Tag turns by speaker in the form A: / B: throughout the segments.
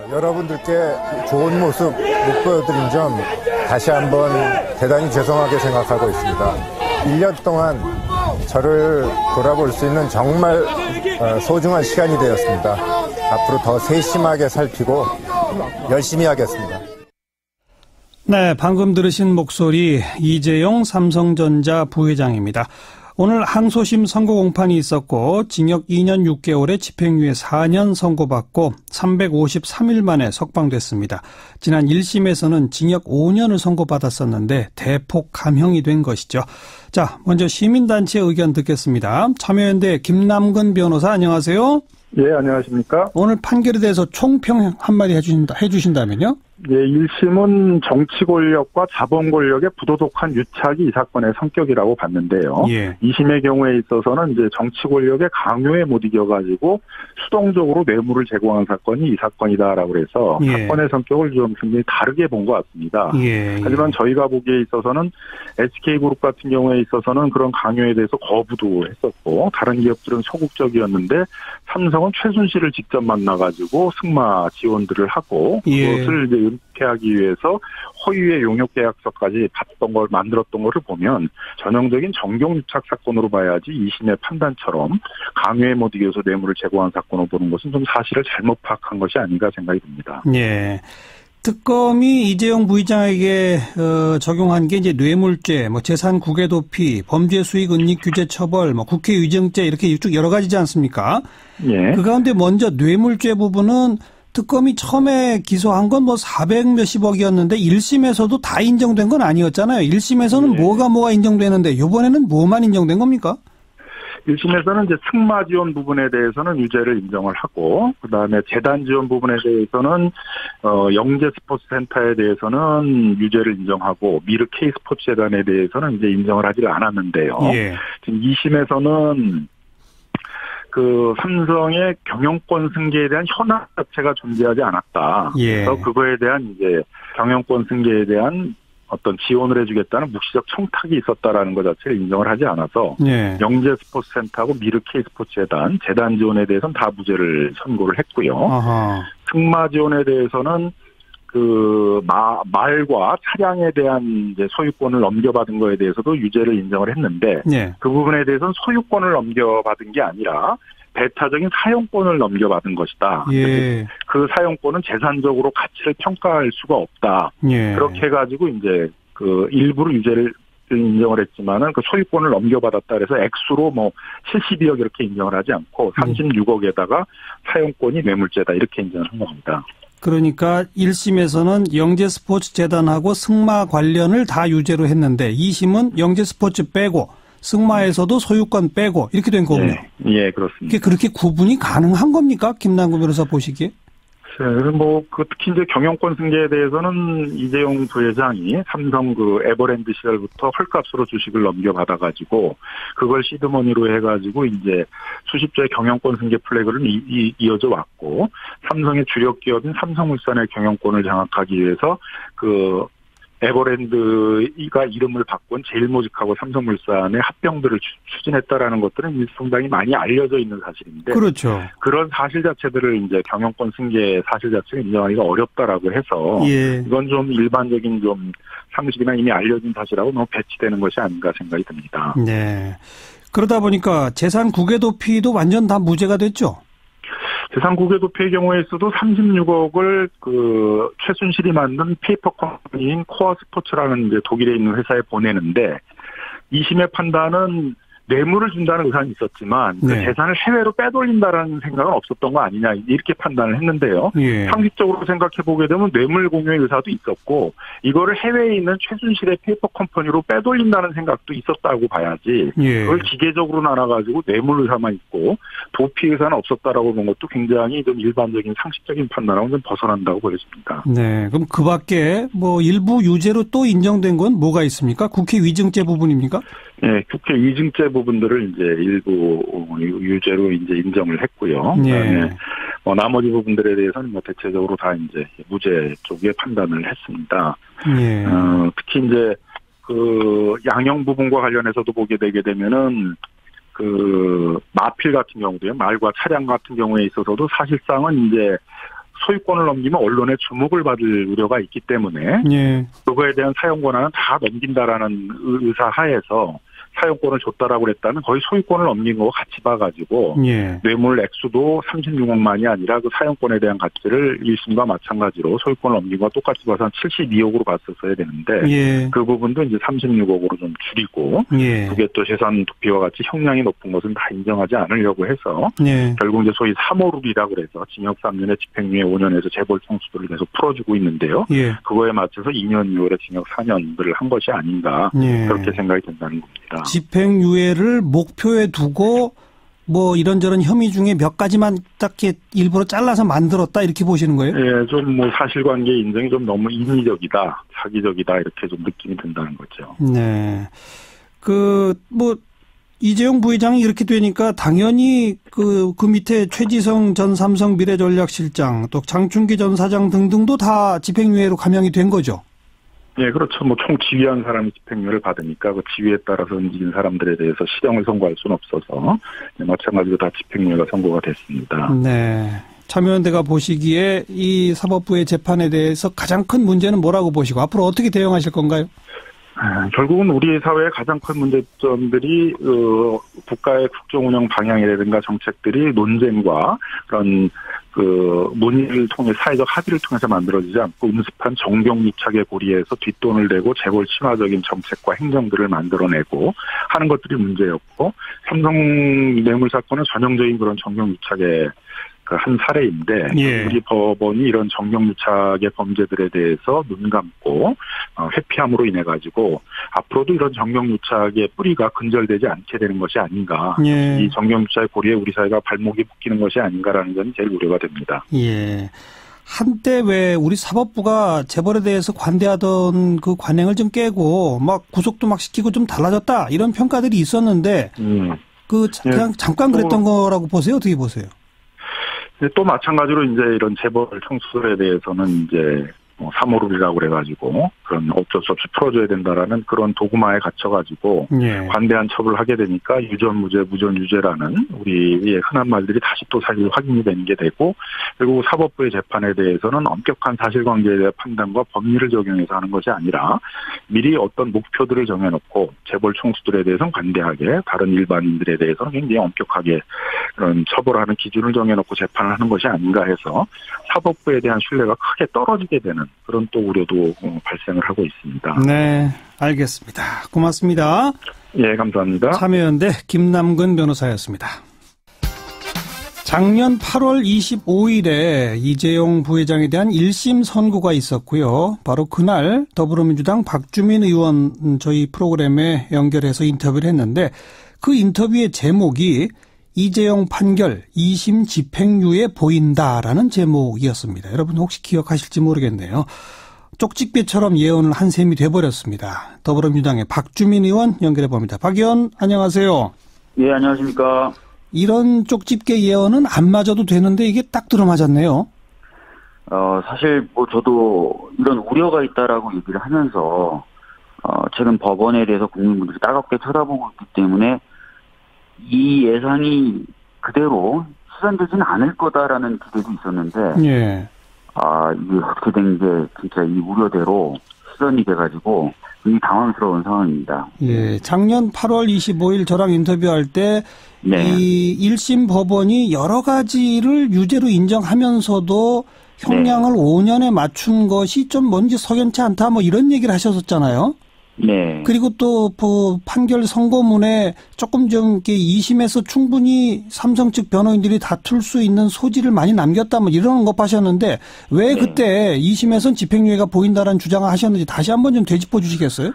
A: 여러분들께 좋은 모습 못 보여드린 점 다시 한번 대단히 죄송하게 생각하고 있습니다. 1년 동안 저를 돌아볼 수 있는 정말 소중한 시간이 되었습니다. 앞으로 더 세심하게 살피고 열심히 하겠습니다.
B: 네, 방금 들으신 목소리 이재용 삼성전자 부회장입니다. 오늘 항소심 선고 공판이 있었고 징역 2년 6개월에 집행유예 4년 선고받고 353일 만에 석방됐습니다. 지난 1심에서는 징역 5년을 선고받았었는데 대폭 감형이 된 것이죠. 자, 먼저 시민단체 의견 듣겠습니다. 참여연대 김남근 변호사 안녕하세요.
C: 예, 안녕하십니까.
B: 오늘 판결에 대해서 총평 한마디 해주신다면요?
C: 예, 1심은 정치 권력과 자본 권력의 부도덕한 유착이 이 사건의 성격이라고 봤는데요.
B: 예.
C: 2심의 경우에 있어서는 이제 정치 권력의 강요에 못 이겨가지고 수동적으로 뇌물을 제공한 사건이 이 사건이다라고 해서
B: 예.
C: 사건의 성격을 좀 굉장히 다르게 본 것 같습니다.
B: 예.
C: 하지만 저희가 보기에 있어서는 SK그룹 같은 경우에 있어서는 그런 강요에 대해서 거부도 했었고 다른 기업들은 소극적이었는데 삼성은 최순실을 직접 만나가지고 승마 지원들을 하고 그것을 이제 은폐하기 위해서 허위의 용역 계약서까지 만들었던 것을 보면 전형적인 정경유착 사건으로 봐야지 2심의 판단처럼 강요에 못 이겨서 뇌물을 제공한 사건으로 보는 것은 좀 사실을 잘못 파악한 것이 아닌가 생각이 듭니다.
B: 네. 특검이 이재용 부의장에게 적용한 게 이제 뇌물죄, 재산 국외 도피, 범죄 수익 은닉 규제 처벌, 국회 위증죄 이렇게 쭉 여러 가지지 않습니까? 예. 그 가운데 먼저 뇌물죄 부분은 특검이 처음에 기소한 건 400 몇십억이었는데 1심에서도 다 인정된 건 아니었잖아요. 1심에서는 예. 뭐가 인정되는데 이번에는 뭐만 인정된 겁니까?
C: 1심에서는 이제 승마 지원 부분에 대해서는 유죄를 인정을 하고, 그 다음에 재단 지원 부분에 대해서는, 영재 스포츠 센터에 대해서는 유죄를 인정하고, 미르 K 스포츠 재단에 대해서는 이제 인정을 하지 않았는데요. 예. 지금 2심에서는 그 삼성의 경영권 승계에 대한 현황 자체가 존재하지 않았다.
B: 예.
C: 그래서 그거에 대한 이제 경영권 승계에 대한 어떤 지원을 해주겠다는 묵시적 청탁이 있었다라는 것 자체를 인정을 하지 않아서 예. 영재 스포츠센터하고 미르 K 스포츠 재단 지원에 대해서는 다 무죄를 선고를 했고요. 아하. 승마 지원에 대해서는 그 말과 차량에 대한 이제 소유권을 넘겨받은 거에 대해서도 유죄를 인정을 했는데 예. 그 부분에 대해서는 소유권을 넘겨받은 게 아니라 배타적인 사용권을 넘겨받은 것이다. 예. 그 사용권은 재산적으로 가치를 평가할 수가 없다. 예. 그렇게 해가지고 이제 그 일부러 유죄를 인정을 했지만은 그 소유권을 넘겨받았다 그래서 액수로 72억 이렇게 인정을 하지 않고 36억에다가 사용권이 뇌물죄다 이렇게 인정을 한 겁니다.
B: 그러니까 1심에서는 영재스포츠 재단하고 승마 관련을 다 유죄로 했는데 2심은 영재스포츠 빼고 승마에서도 소유권 빼고 이렇게 된 거군요.
C: 예, 그렇습니다.
B: 이게 그렇게 구분이 가능한 겁니까? 김남근 변호사 보시기에?
C: 특히 이제 경영권 승계에 대해서는 이재용 부회장이 삼성 그 에버랜드 시절부터 헐값으로 주식을 넘겨받아가지고 그걸 시드머니로 해가지고 이제 수십조의 경영권 승계 플래그를 이어져 왔고 삼성의 주력 기업인 삼성물산의 경영권을 장악하기 위해서 그 에버랜드가 이름을 바꾼 제일모직하고 삼성물산의 합병들을 추진했다라는 것들은 상당히 많이 알려져 있는 사실인데,
B: 그렇죠.
C: 그런 사실 자체들을 이제 경영권 승계 사실 자체를 인정하기가 어렵다라고 해서
B: 예.
C: 이건 좀 일반적인 좀 상식이나 이미 알려진 사실하고 너무 배치되는 것이 아닌가 생각이 듭니다.
B: 네. 그러다 보니까 재산 국외 도피도 완전 다 무죄가 됐죠.
C: 재산 국외 도피의 경우에 있어도 36억을 그 최순실이 만든 페이퍼 컴퍼니인 코어 스포츠라는 이제 독일에 있는 회사에 보내는데 2심의 판단은 뇌물을 준다는 의사는 있었지만 그 재산을 해외로 빼돌린다라는 생각은 없었던 거 아니냐 이렇게 판단을 했는데요. 예. 상식적으로 생각해 보게 되면 뇌물 공유의 의사도 있었고 이거를 해외에 있는 최순실의 페이퍼 컴퍼니로 빼돌린다는 생각도 있었다고 봐야지 그걸 기계적으로 나눠가지고 뇌물 의사만 있고 도피 의사는 없었다라고 본 것도 굉장히 좀 일반적인 상식적인 판단하고는 좀 벗어난다고 보여집니다.
B: 네, 그럼 그 밖에 일부 유죄로 또 인정된 건 뭐가 있습니까? 국회 위증죄 부분입니까?
C: 네, 국회 위증죄 부분들을 이제 일부 유죄로 이제 인정을 했고요. 그다음에 나머지 부분들에 대해서는 대체적으로 다 이제 무죄 쪽에 판단을 했습니다. 특히 이제 그 양형 부분과 관련해서도 보게 되게 되면은 그 마필 같은 경우도요, 말과 차량 같은 경우에 있어서도 사실상은 이제 소유권을 넘기면 언론의 주목을 받을 우려가 있기 때문에
B: 예.
C: 그거에 대한 사용 권한은 다 넘긴다라는 의사 하에서 사용권을 줬다라고 그랬다면 거의 소유권을 넘긴 거와 같이 봐가지고
B: 예.
C: 뇌물 액수도 36억만이 아니라 그 사용권에 대한 가치를 1심과 마찬가지로 소유권을 넘긴 거와 똑같이 봐서 한 72억으로 봤었어야 되는데
B: 예.
C: 그 부분도 이제 36억으로 좀 줄이고
B: 예.
C: 그게 또 재산 도피와 같이 형량이 높은 것은 다 인정하지 않으려고 해서
B: 예. 결국
C: 이제 소위 3호룰이라고 그래서 징역 3년에 집행유예 5년에서 재벌 총수들을 계속 풀어주고 있는데요.
B: 예.
C: 그거에 맞춰서 2년 이후에 징역 4년을 한 것이 아닌가
B: 예.
C: 그렇게 생각이 된다는 겁니다.
B: 집행유예를 목표에 두고 뭐 이런저런 혐의 중에 몇 가지만 딱 일부러 잘라서 만들었다 이렇게 보시는 거예요?
C: 예, 좀 뭐 사실관계 인정이 좀 너무 인위적이다, 사기적이다 이렇게 좀 느낌이 든다는 거죠.
B: 네, 뭐 이재용 부회장이 이렇게 되니까 당연히 그 밑에 최지성 전 삼성 미래전략실장 또 장충기 전 사장 등등도 다 집행유예로 감형이 된 거죠.
C: 예, 그렇죠. 뭐 총 지휘한 사람이 집행유예를 받으니까 그 지휘에 따라서 움직인 사람들에 대해서 실형을 선고할 수는 없어서 마찬가지로 다 집행유예가 선고가 됐습니다.
B: 네. 참여연대가 보시기에 이 사법부의 재판에 대해서 가장 큰 문제는 뭐라고 보시고 앞으로 어떻게 대응하실 건가요?
C: 결국은 우리 사회의 가장 큰 문제점들이 국가의 국정운영 방향이라든가 정책들이 논쟁과 그런 논의를 통해 사회적 합의를 통해서 만들어지지 않고 음습한 정경유착의 고리에서 뒷돈을 내고 재벌 친화적인 정책과 행정들을 만들어내고 하는 것들이 문제였고 삼성 뇌물 사건은 전형적인 그런 정경유착의 한 사례인데
B: 예.
C: 우리 법원이 이런 정경유착의 범죄들에 대해서 눈 감고 회피함으로 인해 가지고 앞으로도 이런 정경유착의 뿌리가 근절되지 않게 되는 것이 아닌가.
B: 예.
C: 이 정경유착의 고리에 우리 사회가 발목이 묶이는 것이 아닌가라는 점이 제일 우려가 됩니다.
B: 예. 한때 왜 우리 사법부가 재벌에 대해서 관대하던 그 관행을 좀 깨고 막 구속도 막 시키고 좀 달라졌다 이런 평가들이 있었는데 그냥 잠깐 그랬던 거라고 보세요? 어떻게 보세요?
C: 또 마찬가지로 이제 이런 재벌 총수들에 대해서는 이제 3호룰이라고 그래가지고 그런 어쩔 수 없이 풀어줘야 된다라는 그런 도구마에 갇혀가지고
B: 예.
C: 관대한 처벌을 하게 되니까 유전무죄, 무전유죄라는 우리의 흔한 말들이 다시 또 사실 확인이 되는 게 되고 그리고 사법부의 재판에 대해서는 엄격한 사실관계에 대한 판단과 법리를 적용해서 하는 것이 아니라 미리 어떤 목표들을 정해놓고 재벌 총수들에 대해서는 관대하게 다른 일반인들에 대해서는 굉장히 엄격하게 그런 처벌하는 기준을 정해놓고 재판을 하는 것이 아닌가 해서 사법부에 대한 신뢰가 크게 떨어지게 되는 그런 또 우려도 발생을 하고 있습니다.
B: 네, 알겠습니다. 고맙습니다.
C: 예, 감사합니다.
B: 참여연대 김남근 변호사였습니다. 작년 8월 25일에 이재용 부회장에 대한 1심 선고가 있었고요. 바로 그날 더불어민주당 박주민 의원 저희 프로그램에 연결해서 인터뷰를 했는데 그 인터뷰의 제목이 이재용 판결 2심 집행유예 보인다라는 제목이었습니다. 여러분 혹시 기억하실지 모르겠네요. 쪽집게처럼 예언을 한 셈이 돼버렸습니다. 더불어민주당의 박주민 의원 연결해봅니다. 박 의원 안녕하세요.
D: 예, 안녕하십니까.
B: 이런 쪽집게 예언은 안 맞아도 되는데 이게 딱 들어맞았네요.
D: 사실 저도 이런 우려가 있다라고 얘기를 하면서 최근 법원에 대해서 국민분들이 따갑게 쳐다보고 있기 때문에 이 예상이 그대로 실현되지는 않을 거다라는 기대도 있었는데,
B: 예.
D: 이게 어떻게 된 게 진짜 이 우려대로 실현이 돼가지고 굉장히 당황스러운 상황입니다.
B: 예. 작년 8월 25일 저랑 인터뷰할 때,
D: 네.
B: 이 1심 법원이 여러 가지를 유죄로 인정하면서도 형량을 5년에 맞춘 것이 좀 뭔지 석연치 않다, 뭐 이런 얘기를 하셨었잖아요.
D: 네.
B: 그리고 또 판결 선고문에 조금 좀 이렇게 2심에서 충분히 삼성 측 변호인들이 다툴 수 있는 소지를 많이 남겼다 뭐 이런 것 하셨는데 왜 그때 2심에선 집행유예가 보인다라는 주장을 하셨는지 다시 한번 좀 되짚어 주시겠어요?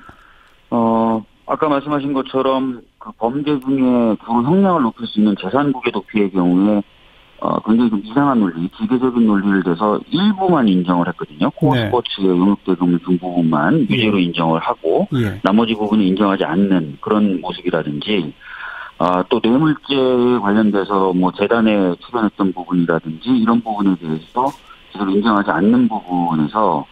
D: 아까 말씀하신 것처럼 그 범죄 중에 좋은 형량을 높일 수 있는 재산국의 도피의 경우에 굉장히 좀 이상한 논리, 기계적인 논리를 대서 일부만 인정을 했거든요. 코어 스포츠의 용역대금 등 부분만 유죄로 인정을 하고 나머지 부분은 인정하지 않는 그런 모습이라든지 또 뇌물죄에 관련돼서 재단에 출연했던 부분이라든지 이런 부분에 대해서 제대로 인정하지 않는 부분에서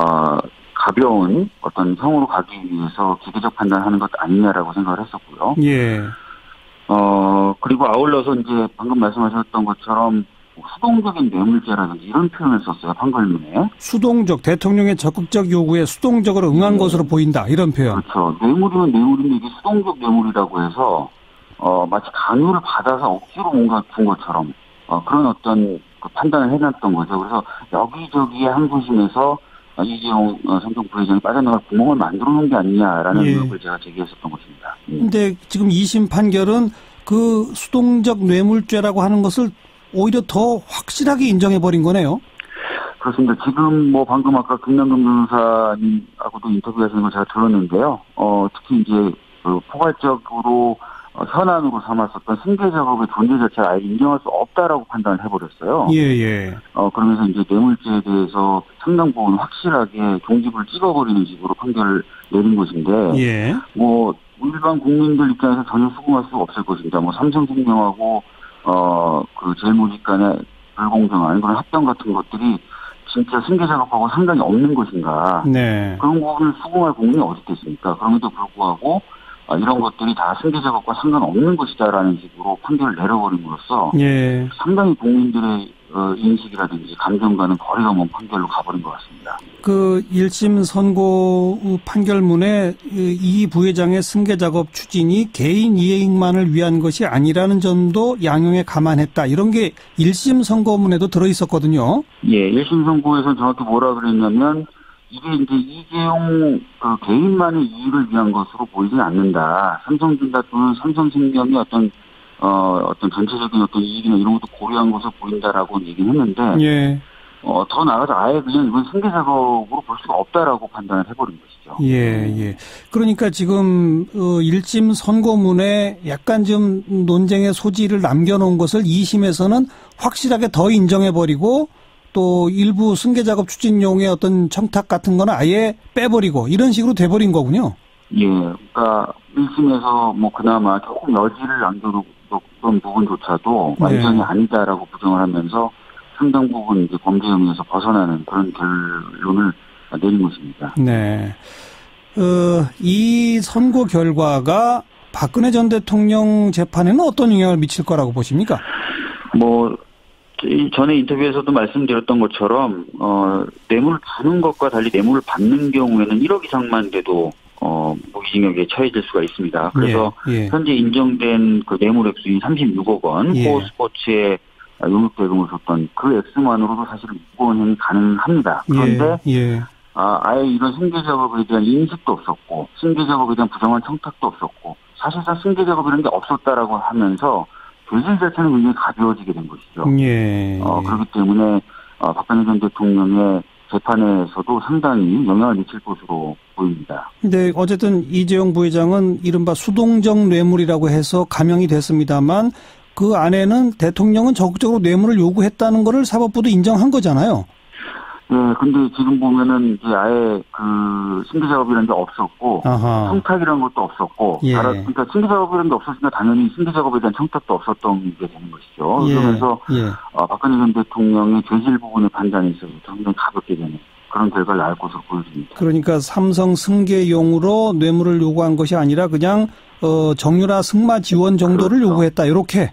D: 가벼운 어떤 형으로 가기 위해서 기계적 판단하는 것 아니냐라고 생각을 했었고요.
B: 예.
D: 그리고 아울러서 이제 방금 말씀하셨던 것처럼 수동적인 뇌물죄라든지 이런 표현을 썼어요, 판결문에.
B: 수동적, 대통령의 적극적 요구에 수동적으로 응한 것으로 보인다, 이런 표현.
D: 그렇죠. 뇌물이면 뇌물인데 이게 수동적 뇌물이라고 해서 마치 강요를 받아서 억지로 뭔가 준 것처럼 그런 어떤 그 판단을 해놨던 거죠. 그래서 여기저기에 항소심에서 이재용 삼성 부회장이 빠져나갈 구멍을 만들어 놓은 게 아니냐라는 의혹을 제가 제기했었던 것입니다.
B: 근데 지금 2심 판결은 그 수동적 뇌물죄라고 하는 것을 오히려 더 확실하게 인정해버린 거네요.
D: 그렇습니다. 지금 방금 아까 김남근 변호사님하고도 인터뷰하시는 걸 제가 들었는데요. 특히 이제 포괄적으로 현안으로 삼았었던 승계 작업의 존재 자체를 아예 인정할 수 없다라고 판단을 해버렸어요.
B: 예.
D: 그러면서 이제 뇌물죄에 대해서 상당 부분 확실하게 종집을 찍어버리는 식으로 판결을 내린 것인데, 일반 국민들 입장에서 전혀 수긍할 수가 없을 것입니다. 삼성생명하고 그 제일모직 간의 불공정한 그런 합병 같은 것들이 진짜 승계 작업하고 상관이 없는 것인가. 그런 부분을 수긍할 국민이 어디 있겠습니까? 그럼에도 불구하고 이런 것들이 다 승계 작업과 상관없는 것이다라는 식으로 판결을 내려버림으로써 상당히 국민들의 인식이라든지 감정과는 거리가 먼 판결로 가버린 것 같습니다.
B: 그 1심 선고 판결문에 이 부회장의 승계 작업 추진이 개인 이익만을 위한 것이 아니라는 점도 양형에 감안했다. 이런 게 1심 선고문에도 들어있었거든요.
D: 1심 선고에서 정확히 뭐라 그랬냐면 이게 이제 이재용 그 개인만의 이익을 위한 것으로 보이진 않는다. 삼성전자 또는 삼성생명이 어떤 전체적인 어떤 이익이나 이런 것도 고려한 것으로 보인다라고 얘기는 했는데, 더 나아가서 아예 그냥 이건 승계 작업으로 볼 수가 없다라고 판단을 해버린 것이죠.
B: 그러니까 지금 1심 선고문에 약간 좀 논쟁의 소지를 남겨놓은 것을 2심에서는 확실하게 더 인정해버리고 또 일부 승계 작업 추진용의 어떤 청탁 같은 거는 아예 빼버리고 이런 식으로 돼버린 거군요.
D: 그러니까 1심에서 그나마 조금 여지를 남겨뒀던 부분조차도 완전히 아니다라고 부정을 하면서 상당 부분 이제 범죄 혐의에서 벗어나는 그런 결론을 내린 것입니다.
B: 이 선고 결과가 박근혜 전 대통령 재판에는 어떤 영향을 미칠 거라고 보십니까?
D: 전에 인터뷰에서도 말씀드렸던 것처럼 뇌물을 주는 것과 달리 뇌물을 받는 경우에는 1억 이상만 돼도 무기징역에 처해질 수가 있습니다. 그래서 현재 인정된 그 뇌물 액수인 36억 원, 코스포츠에 용역대금을 줬던 그 액수만으로도 사실 무고원형이 가능합니다. 그런데 아예 이런 승계 작업에 대한 인식도 없었고 승계 작업에 대한 부정한 청탁도 없었고 사실상 승계 작업이라는 게 없었다라고 하면서 죄질 자체는 굉장히 가벼워지게 된 것이죠. 그렇기 때문에 박근혜 전 대통령의 재판에서도 상당히 영향을 미칠 것으로 보입니다.
B: 근데 어쨌든 이재용 부회장은 이른바 수동적 뇌물이라고 해서 감형이 됐습니다만 그 안에는 대통령은 적극적으로 뇌물을 요구했다는 거를 사법부도 인정한 거잖아요.
D: 근데 지금 보면은 이제 아예 그 승계 작업이라는 게 없었고, 청탁이라는 것도 없었고, 그러니까 승계 작업이라는 게 없었으니까 당연히 승계 작업에 대한 청탁도 없었던 게 되는 것이죠. 그러면서 박근혜 전 대통령의 죄질 부분의 판단에 있어서 상당히 가볍게 되는 그런 결과를 낳을 것으로 보여집니다.
B: 그러니까 삼성 승계용으로 뇌물을 요구한 것이 아니라 그냥 정유라 승마 지원 정도를 요구했다. 이렇게.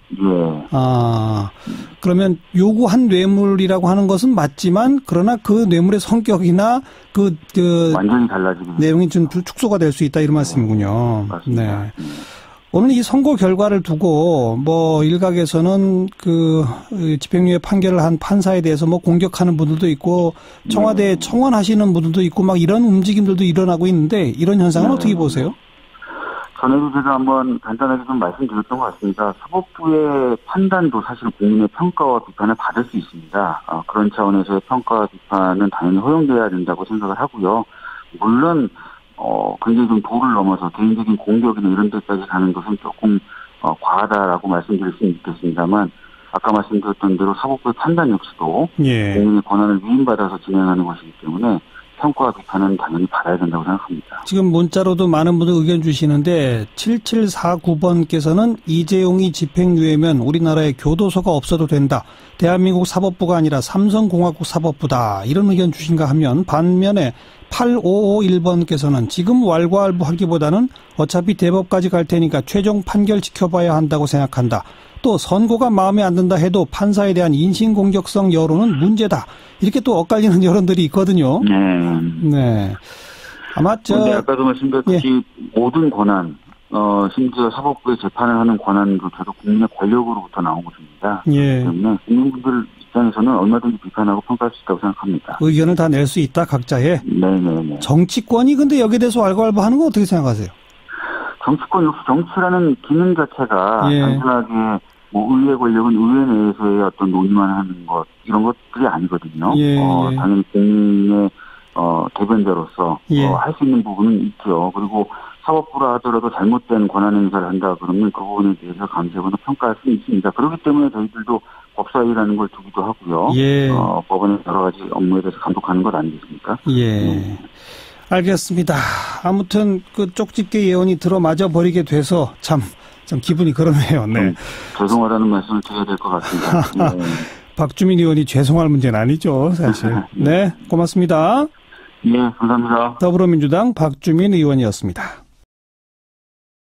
B: 그러면 요구한 뇌물이라고 하는 것은 맞지만 그러나 그 뇌물의 성격이나
D: 완전히 달라지는
B: 내용이 좀 축소가 될 수 있다 이런 말씀이군요.
D: 맞습니다.
B: 오늘 이 선고 결과를 두고 일각에서는 그 집행유예 판결을 한 판사에 대해서 공격하는 분들도 있고 청와대에 청원하시는 분들도 있고 막 이런 움직임들도 일어나고 있는데 이런 현상은 어떻게 보세요?
D: 전에도 제가 한번 간단하게 좀 말씀드렸던 것 같습니다. 사법부의 판단도 사실 국민의 평가와 비판을 받을 수 있습니다. 그런 차원에서의 평가와 비판은 당연히 허용돼야 된다고 생각을 하고요. 물론 굉장히 좀 도를 넘어서 개인적인 공격이나 이런 데까지 가는 것은 조금 과하다라고 말씀드릴 수는 있겠습니다만 아까 말씀드렸던 대로 사법부의 판단 역시도 국민의 권한을 위임받아서 진행하는 것이기 때문에 평가와 비판은 당연히 받아야 된다고 생각합니다.
B: 지금 문자로도 많은 분들 의견 주시는데 7749번께서는 이재용이 집행유예면 우리나라에 교도소가 없어도 된다. 대한민국 사법부가 아니라 삼성공화국 사법부다. 이런 의견 주신가 하면 반면에 8551번께서는 지금 왈가왈부하기보다는 어차피 대법까지 갈 테니까 최종 판결 지켜봐야 한다고 생각한다. 또 선고가 마음에 안 든다 해도 판사에 대한 인신공격성 여론은 문제다. 이렇게 또 엇갈리는 여론들이 있거든요. 네. 아마
D: 아까도 말씀드렸듯이 모든 권한, 심지어 사법부의 재판을 하는 권한조차도 국민의 권력으로부터 나온 것입니다.
B: 예.
D: 그렇기 때문에 국민분들 입장에서는 얼마든지 비판하고 평가할 수 있다고 생각합니다.
B: 의견을 다 낼 수 있다, 각자의.
D: 네네네.
B: 정치권이 근데 여기에 대해서 알고하는 건 어떻게 생각하세요?
D: 정치권 역시 정치라는 기능 자체가 단순하게 뭐 의회 권력은 의회 내에서의 어떤 논의만 하는 것 이런 것들이 아니거든요. 당연히 국민의 대변자로서 할 수 있는 부분은 있죠. 그리고 사법부라 하더라도 잘못된 권한 행사를 한다 그러면 그 부분에 대해서 감시하거나 평가할 수 있습니다. 그렇기 때문에 저희들도 법사위라는 걸 두기도 하고요. 법원의 여러 가지 업무에 대해서 감독하는 것 아니겠습니까?
B: 알겠습니다. 아무튼 그 쪽집게 예언이 들어맞아 버리게 돼서 참 기분이 그러네요. 네.
D: 죄송하다는 말씀을 드려야 될 것 같습니다.
B: 박주민 의원이 죄송할 문제는 아니죠, 사실. 네, 고맙습니다.
D: 감사합니다.
B: 더불어민주당 박주민 의원이었습니다.